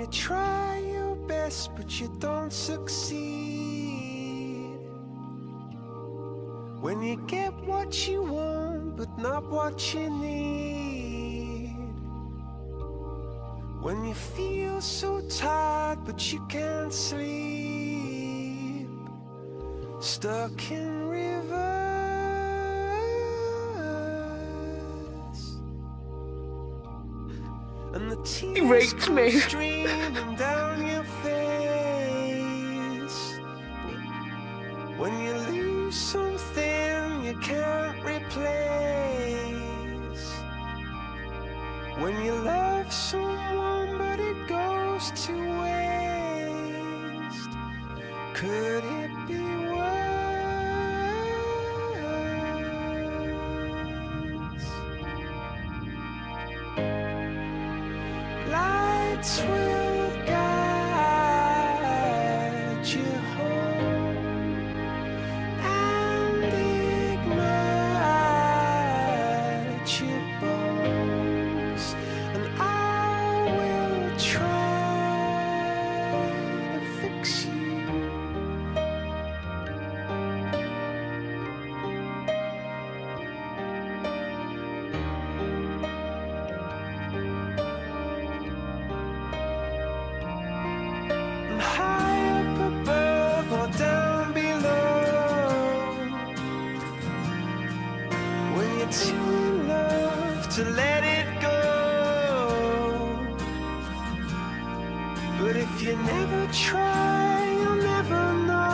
you try your best but you don't succeed, when you get what you want but not what you need, when you feel so tired but you can't sleep, stuck in rivers and the tears come streaming down your face, when you lose something you can't replace, when you love someone but it goes to waste, could it be worse? Lights will guide you home and ignite your bones, and I will try to fix you. High up above or down below, when you're too in love to let it go, but if you never try you'll never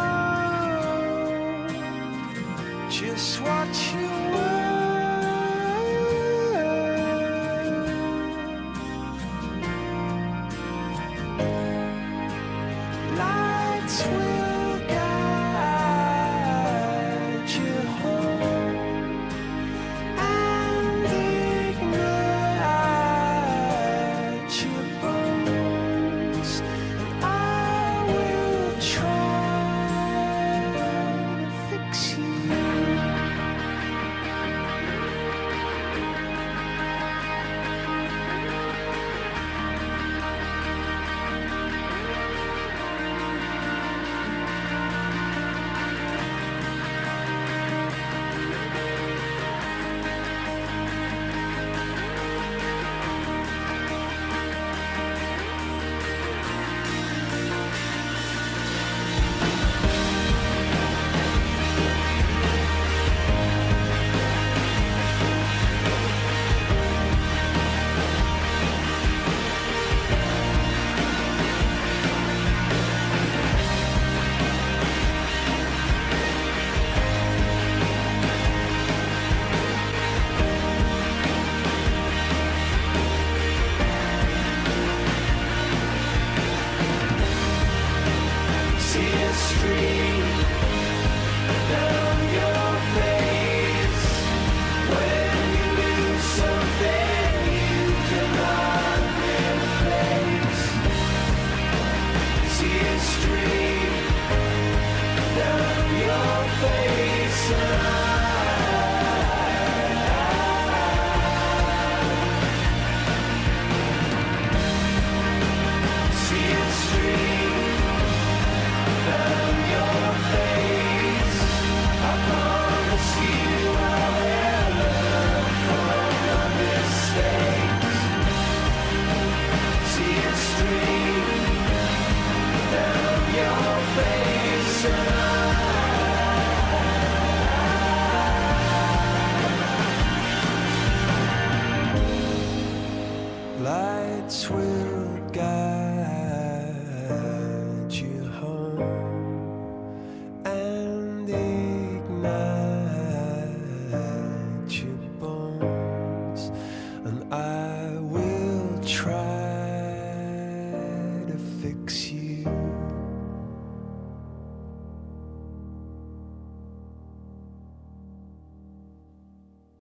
know just what you were. Lights will guide you home and ignite your bones, and I will try to fix you. Tears stream down your face when you lose something you cannot replace. Tears stream down your face, and tears stream down your face. I promise you I will learn from your mistakes. Tears stream down your face, and lights will guide you home and ignite your bones, and I